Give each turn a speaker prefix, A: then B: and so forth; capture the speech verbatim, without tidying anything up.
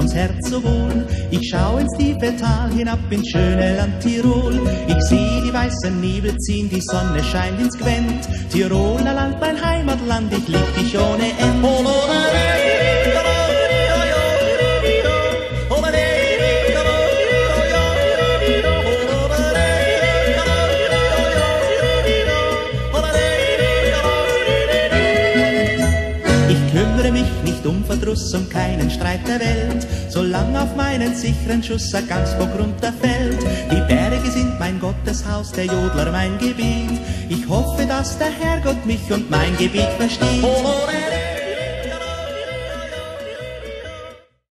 A: uns Herz so wohl. Ich schau ins tiefe Tal hinab ins schöne Land Tirol. Ich seh die weißen Nebel ziehen, die Sonne scheint ins Gwent. Tiroler Land, mein Heimatland, ich lieb dich ohne End. Nicht um Verdruss, um keinen Streit der Welt, solang auf meinen sicheren Schuss ein Gamsbock runterfällt. Die Berge sind mein Gotteshaus, der Jodler mein Gebiet. Ich hoffe, dass der Herrgott mich und mein Gebiet versteht.